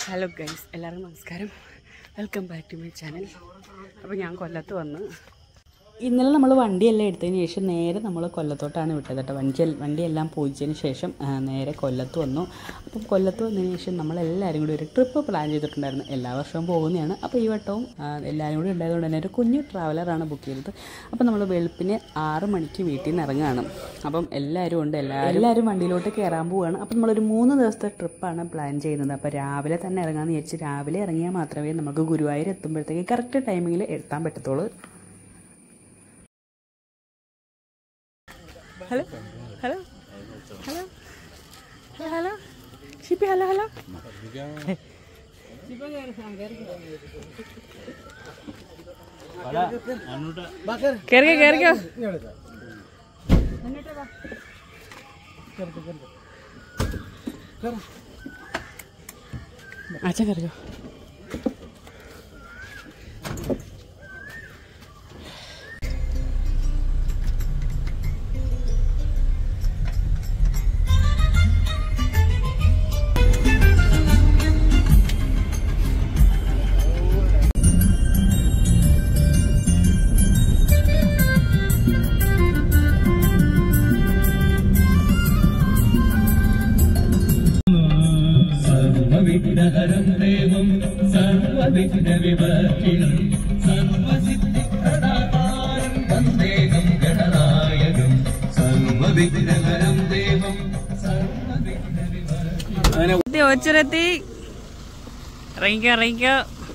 Hello guys, എല്ലാവർക്കും നമസ്കാരം. Welcome back to my channel. അപ്പോൾ ഞാൻ കൊല്ലത്ത് വന്ന് ഇന്നലെ നമ്മൾ വണ്ടിയെല്ലാം എടുത്തതിന് ശേഷം നേരെ നമ്മൾ കൊല്ലത്തോട്ടാണ് വിട്ടത് കേട്ടോ. വണ്ടിയെല്ലാം പോയിച്ചതിന് ശേഷം നേരെ കൊല്ലത്ത് വന്നു. അപ്പം കൊല്ലത്ത് വന്നതിന് ശേഷം നമ്മളെല്ലാവരും കൂടി ഒരു ട്രിപ്പ് പ്ലാൻ ചെയ്തിട്ടുണ്ടായിരുന്നു. എല്ലാ വർഷവും പോകുന്നതാണ്. അപ്പോൾ ഈ വട്ടവും എല്ലാവരും കൂടി ഉണ്ടായതുകൊണ്ട് തന്നെ ഒരു കുഞ്ഞു ട്രാവലറാണ് ബുക്ക് ചെയ്തത്. അപ്പോൾ നമ്മൾ വെളുപ്പിന് 6 മണിക്ക് വീട്ടിൽ നിന്ന് ഇറങ്ങുകയാണ്. അപ്പം എല്ലാവരും ഉണ്ട്, എല്ലാവരും വണ്ടിയിലോട്ട് കയറാൻ പോവുകയാണ്. അപ്പം നമ്മളൊരു 3 ദിവസത്തെ ട്രിപ്പാണ് പ്ലാൻ ചെയ്യുന്നത്. അപ്പോൾ രാവിലെ തന്നെ ഇറങ്ങാമെന്ന് വിചാരിച്ച് രാവിലെ ഇറങ്ങിയാൽ മാത്രമേ നമുക്ക് ഗുരുവായൂർ എത്തുമ്പോഴത്തേക്ക് കറക്റ്റ് ടൈമിങ്ങിൽ എത്താൻ പറ്റത്തുള്ളൂ. Hello hello hello hello Shippy, hello hello കേറിക്കോ കേറിക്കോ അച്ഛൻ കേറിക്കോ. വിഘ്നഹരം ദേവം സർവവിഘ്ന വിവർജിതം സർവസിദ്ധിപ്രദാതാരം വന്ദേഹം ഗണനായകം സർവവിഘ്നഹരം ദേവം സർവവിഘ്ന വിവർജിതം. ഓച്ചിറെത്തി, ഇറങ്ങിക്കോ ഇറങ്ങിക്കോ.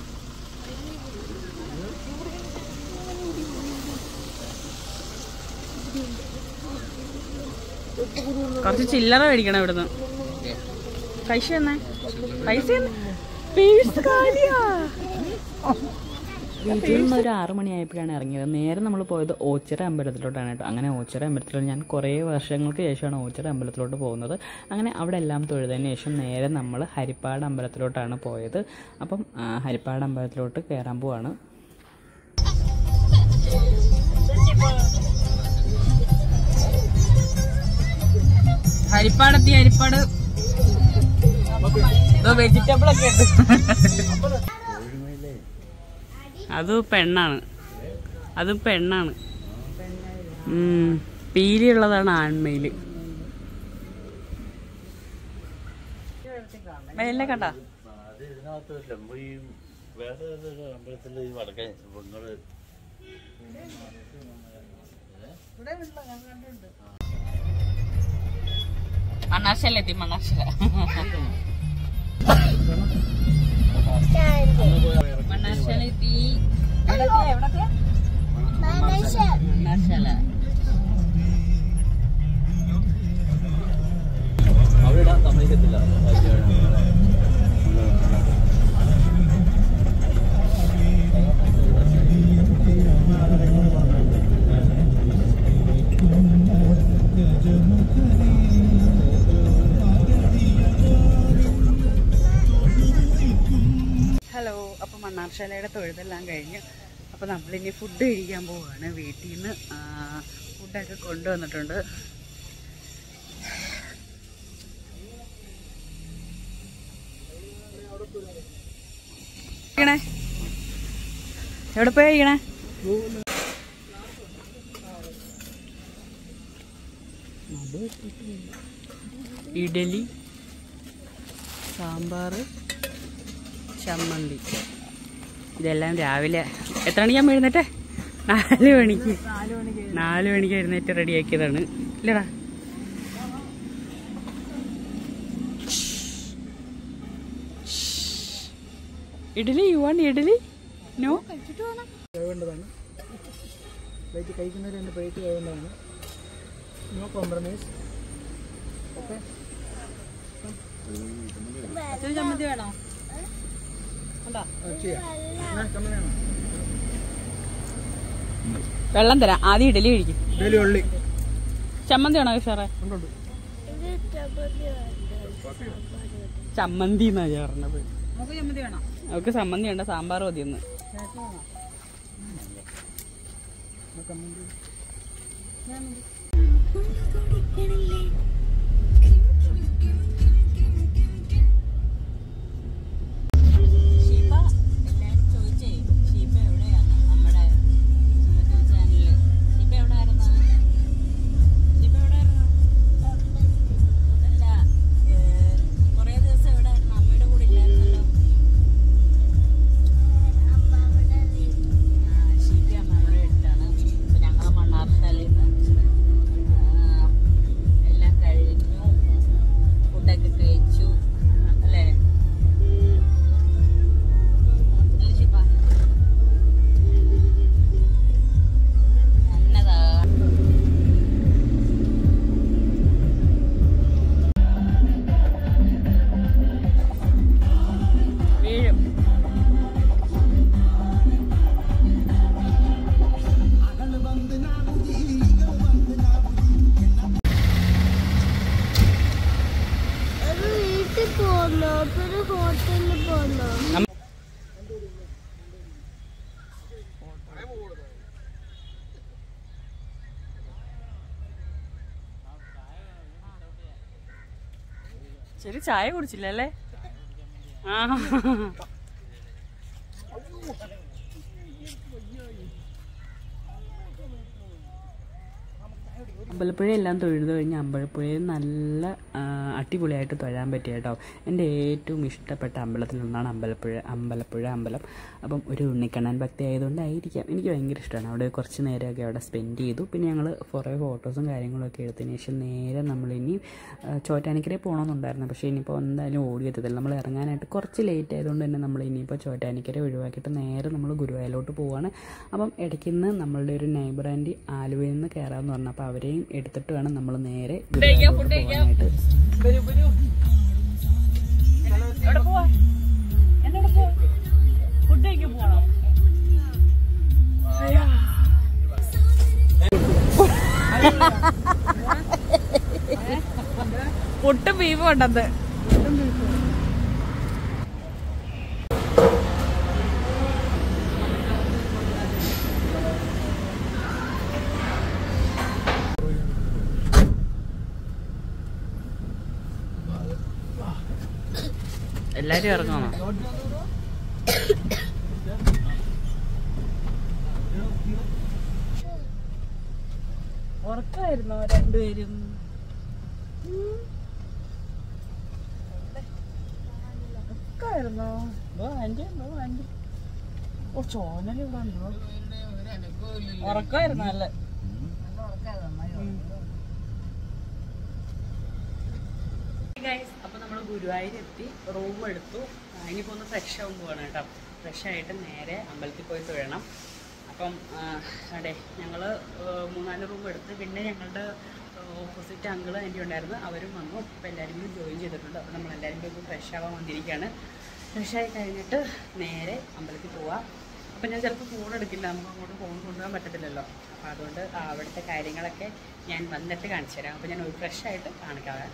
കുറച്ച് ചില്ലറ മേടിക്കണം ഇവിടുന്ന്. പൈസ തന്നെ വീട്ടിൽ നിന്ന് ഒരു 6 മണിയായപ്പോഴാണ് ഇറങ്ങിയത്. നേരെ നമ്മൾ പോയത് ഓച്ചിറ അമ്പലത്തിലോട്ടാണ് കേട്ടോ. അങ്ങനെ ഓച്ചിറ അമ്പലത്തിലോട്ട് ഞാൻ കുറേ വർഷങ്ങൾക്ക് ശേഷമാണ് ഓച്ചിറ അമ്പലത്തിലോട്ട് പോകുന്നത്. അങ്ങനെ അവിടെ എല്ലാം തൊഴുതതിന് ശേഷം നേരെ നമ്മൾ ഹരിപ്പാട് അമ്പലത്തിലോട്ടാണ് പോയത്. അപ്പം ഹരിപ്പാട് അമ്പലത്തിലോട്ട് കയറാൻ പോവാണ്. ഹരിപ്പാട് വെജിറ്റബിൾ ഒക്കെ ഉണ്ട്. അത് പെണ്ണാണ്. പീലിയുള്ളതാണ് ആൺമയില്. മേലിനെ കണ്ട മണ്ണാർശാലെത്തി. മണ്ണാർശാലെത്തി. അവിടെ ഇടാൻ സമ്മതിക്കത്തില്ല. ഹലോ, അപ്പോൾ മണ്ണാർശാലയുടെ തൊഴുതെല്ലാം കഴിഞ്ഞ് അപ്പോൾ നമ്മളിനി ഫുഡ് കഴിക്കാൻ പോവുകയാണ്. വീട്ടിൽ നിന്ന് ഫുഡൊക്കെ കൊണ്ടുവന്നിട്ടുണ്ട്. എവിടെ പോയി കഴിക്കണേ? ഇഡലി, സാമ്പാർ, ചമ്മന്തി. ഇതെല്ലാം രാവിലെ എത്ര മണിക്കാകുമ്പോൾ എഴുന്നേറ്റേ? 4 മണിക്ക് 4 മണിക്ക് എഴുന്നേറ്റ് റെഡിയാക്കിയതാണ്. ഇല്ലടാ, idli you want idli? No, കഴിച്ചിട്ട് വേണം. വേണ്ടതാണ് പ്ലേറ്റ് കഴിക്കുന്നവർ എൻ്റെ പ്ലേറ്റ് വേണ്ടതാണ്. No compromise. ഓക്കെ, ചമ്മന്തി വേണോ? വെള്ളം തരാം. ആദ്യം ഇഡലി കഴിക്കും. ചമ്മന്തി വേണോ സാറേ? ചമ്മന്തി എന്നാ പറഞ്ഞത്. അവർക്ക് ചമ്മന്തി വേണ്ട, സാമ്പാർ മതിയൊന്ന്. ശരി, ചായ കുടിച്ചില്ല അല്ലേ? ആ, അമ്പലപ്പുഴ എല്ലാം തൊഴുത് കഴിഞ്ഞ് അമ്പലപ്പുഴയിൽ നല്ല അടിപൊളിയായിട്ട് തൊഴാൻ പറ്റിയ കേട്ടോ. എൻ്റെ ഏറ്റവും ഇഷ്ടപ്പെട്ട അമ്പലത്തിലൊന്നാണ് അമ്പലപ്പുഴ അമ്പലം. അപ്പം ഒരു ഉണ്ണിക്കണ്ണൻ ഭക്തി ആയതുകൊണ്ടായിരിക്കാം എനിക്ക് ഭയങ്കര ഇഷ്ടമാണ്. അവിടെ കുറച്ച് നേരമൊക്കെ അവിടെ സ്പെൻഡ് ചെയ്തു. പിന്നെ ഞങ്ങൾ കുറേ ഫോട്ടോസും കാര്യങ്ങളൊക്കെ എടുത്തതിന് ശേഷം നേരെ നമ്മളിനി ചോറ്റാനിക്കരയിൽ പോകണമെന്നുണ്ടായിരുന്നു. പക്ഷേ ഇനിയിപ്പോൾ എന്തായാലും ഓടിയെത്തത്തില്ല. നമ്മൾ ഇറങ്ങാനായിട്ട് കുറച്ച് ലേറ്റ് ആയതുകൊണ്ട് തന്നെ നമ്മൾ ഇനിയിപ്പോൾ ചോറ്റാനിക്കര ഒഴിവാക്കിയിട്ട് നേരെ നമ്മൾ ഗുരുവായൂരിലോട്ട് പോവുകയാണ്. അപ്പം ഇടയ്ക്ക് നിന്ന് നമ്മളുടെ ഒരു നെയ്ബർ ആൻറ്റി ആലുവയിൽ നിന്ന് കയറാമെന്ന് പറഞ്ഞു. അപ്പോൾ അവരെയും എടുത്തിട്ട് വേണം നമ്മൾ നേരെ പോകാനായിട്ട്. പുട്ടും ബീഫും ഉണ്ടത്. എല്ലാരും ഇറങ്ങണോ? ഉറക്കായിരുന്നോ രണ്ടുപേരും? ഉറക്കായിരുന്നോ? ഓ, ചോനലിവിടെ ഉണ്ടോ? ഉറക്കായിരുന്നോ? അല്ലേ, അപ്പോൾ നമ്മൾ ഗുരുവായൂരെത്തി, റൂം എടുത്തു. ഇനിയിപ്പോൾ ഒന്ന് ഫ്രഷ് ആവും പോവാണ് കേട്ടോ. ഫ്രഷായിട്ട് നേരെ അമ്പലത്തിൽ പോയി തൊഴണം. അപ്പം അതെ, ഞങ്ങൾ 3-4 റൂം എടുത്ത്. പിന്നെ ഞങ്ങളുടെ ഓപ്പോസിറ്റ് അങ്കിള് ആൻറ്റി ഉണ്ടായിരുന്നു, അവരും വന്നു. അപ്പോൾ എല്ലാവരും കൂടി ജോയിൻ ചെയ്തിട്ടുണ്ട്. അപ്പോൾ നമ്മളെല്ലാവരും കൂടി ഒന്ന് ഫ്രഷ് ആവാൻ വന്നിരിക്കുകയാണ്. ഫ്രഷായി കഴിഞ്ഞിട്ട് നേരെ അമ്പലത്തിൽ പോവാം. അപ്പോൾ ഞാൻ ചിലപ്പോൾ ഫോൺ എടുക്കില്ല, നമുക്ക് അങ്ങോട്ട് ഫോൺ കൊണ്ടുപോകാൻ പറ്റത്തില്ലല്ലോ. അപ്പോൾ അതുകൊണ്ട് അവിടുത്തെ കാര്യങ്ങളൊക്കെ ഞാൻ വന്നിട്ട് കാണിച്ചു തരാം. അപ്പോൾ ഞാൻ ഒരു ഫ്രഷായിട്ട് കാണിക്കാവേ.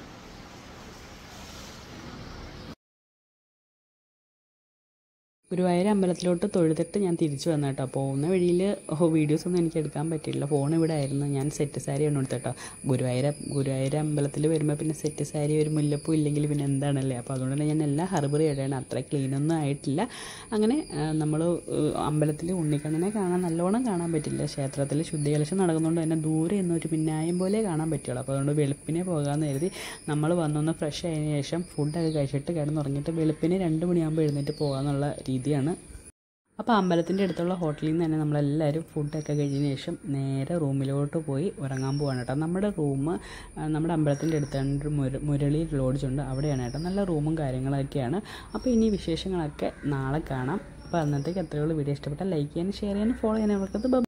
ഗുരുവായൂർ അമ്പലത്തിലോട്ട് തൊഴുതിട്ട് ഞാൻ തിരിച്ചു വന്നു കേട്ടോ. പോകുന്ന വഴിയിൽ വീഡിയോസൊന്നും എനിക്ക് എടുക്കാൻ പറ്റിയില്ല. ഫോൺ ഇവിടെ ആയിരുന്നു. ഞാൻ സെറ്റ് സാരിയാണ് എടുത്തത് കേട്ടോ. ഗുരുവായൂർ അമ്പലത്തിൽ വരുമ്പോൾ പിന്നെ സെറ്റ് സാരി ഒരു മുല്ലപ്പൂ ഇല്ലെങ്കിൽ പിന്നെ എന്താണല്ലേ. അപ്പോൾ അതുകൊണ്ട് തന്നെ ഞാൻ എല്ലാം ഹർബറി ഇടയാണ്. അത്ര ക്ലീനൊന്നും ആയിട്ടില്ല. അങ്ങനെ നമ്മൾ അമ്പലത്തിൽ ഉണ്ണിക്കണ്ണനെ നല്ലോണം കാണാൻ പറ്റില്ല. ക്ഷേത്രത്തിൽ ശുദ്ധികലശം നടക്കുന്നതുകൊണ്ട് തന്നെ ദൂരെ ഒരു പിന്നായം പോലെ കാണാൻ പറ്റുള്ളൂ. അപ്പോൾ അതുകൊണ്ട് വെളുപ്പിനെ പോകാമെന്ന് കരുതി നമ്മൾ വന്നൊന്ന് ഫ്രഷ് ആയതിനു ശേഷം ഫുഡൊക്കെ കഴിച്ചിട്ട് കിടന്നുറങ്ങിയിട്ട് വെളുപ്പിന് 2 മണിയാകുമ്പോൾ എഴുന്നേറ്റ് പോകാമെന്നുള്ള രീതിയാണ്. അപ്പോൾ അമ്പലത്തിൻ്റെ അടുത്തുള്ള ഹോട്ടലിൽ നിന്ന് തന്നെ നമ്മളെല്ലാവരും ഫുഡൊക്കെ കഴിഞ്ഞതിന് ശേഷം നേരെ റൂമിലോട്ട് പോയി ഉറങ്ങാൻ പോവാണ് കേട്ടോ. നമ്മുടെ റൂം നമ്മുടെ അമ്പലത്തിൻ്റെ അടുത്താണ് ഒരു മുരളി ലോഡ്ജ് ഉണ്ട്, അവിടെയാണ് കേട്ടോ. നല്ല റൂമും കാര്യങ്ങളൊക്കെയാണ്. അപ്പോൾ ഇനി വിശേഷങ്ങളൊക്കെ നാളെ കാണാം. അപ്പോൾ അന്നത്തേക്ക് എത്രയുള്ള വീഡിയോ ഇഷ്ടപ്പെട്ടാൽ ലൈക്ക് ചെയ്യാനും ഷെയർ ചെയ്യാനും ഫോളോ ചെയ്യാനും അവർക്ക്